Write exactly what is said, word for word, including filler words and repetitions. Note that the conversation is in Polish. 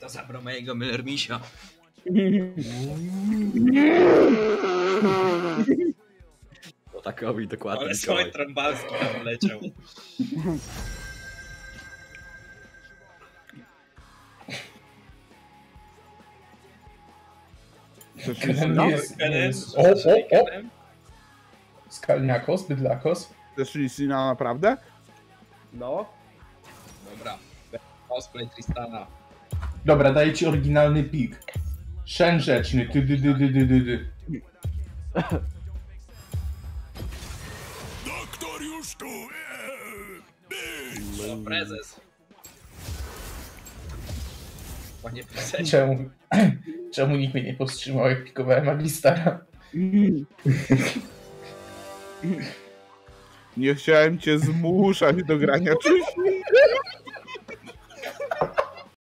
Kto zabrał mojego Miller-Misia? To takowi dokładnie. Ale swój trąbalski tam leciał. Nie jest, nie jest. O, o, o! Skalniakos, bydlakos. Też Lisina naprawdę? No. Dobra. Cosplay Tristana. Dobra, daję ci oryginalny pik. Szen rzeczny, ty dy dy dy dy dy dy. Doktor już tu! To prezes. Panie prezesie. Czemu, czemu nikt mnie nie powstrzymał, jak pikowałem Aglistara? Nie chciałem cię zmuszać do grania czymś.